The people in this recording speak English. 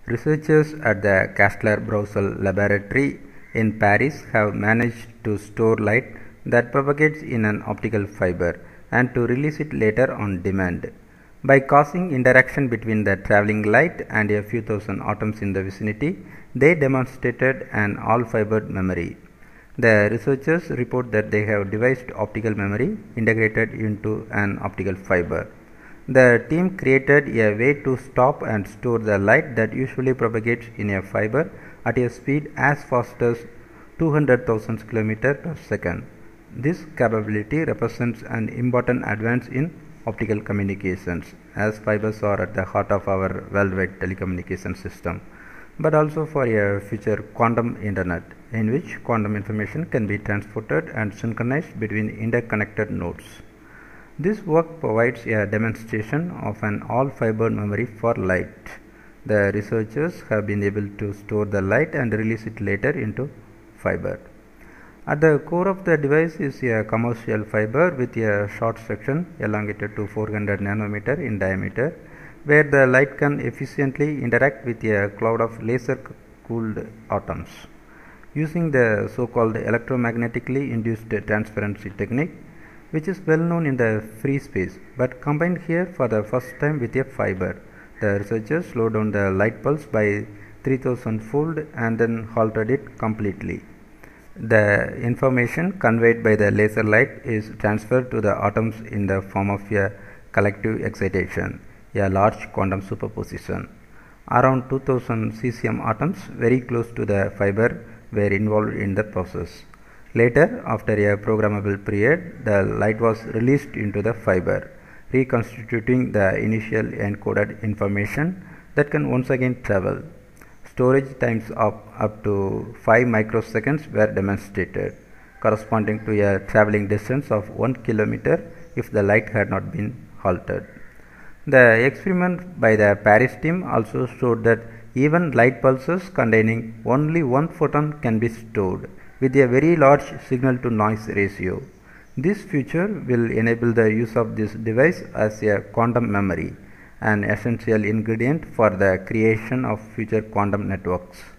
Researchers at the Kastler Brossel Laboratory in Paris have managed to store light that propagates in an optical fiber and to release it later on demand. By causing interaction between the traveling light and a few thousand atoms in the vicinity, they demonstrated an all-fibered memory. The researchers report that they have devised optical memory integrated into an optical fiber. The team created a way to stop and store the light that usually propagates in a fiber at a speed as fast as 200,000 km per second. This capability represents an important advance in optical communications, as fibers are at the heart of our worldwide telecommunication system, but also for a future quantum internet, in which quantum information can be transported and synchronized between interconnected nodes. This work provides a demonstration of an all-fiber memory for light. The researchers have been able to store the light and release it later into fiber. At the core of the device is a commercial fiber with a short section elongated to 400 nanometer in diameter, where the light can efficiently interact with a cloud of laser-cooled atoms. Using the so-called electromagnetically induced transparency technique, which is well known in the free space but combined here for the first time with a fiber, the researchers slowed down the light pulse by 3000-fold and then halted it completely. The information conveyed by the laser light is transferred to the atoms in the form of a collective excitation, a large quantum superposition. Around 2000 cesium atoms very close to the fiber were involved in the process. Later, after a programmable period, the light was released into the fiber, reconstituting the initial encoded information that can once again travel. Storage times of up to 5 microseconds were demonstrated, corresponding to a traveling distance of 1 kilometer if the light had not been halted. The experiment by the Paris team also showed that even light pulses containing only one photon can be stored with a very large signal-to-noise ratio. This feature will enable the use of this device as a quantum memory, an essential ingredient for the creation of future quantum networks.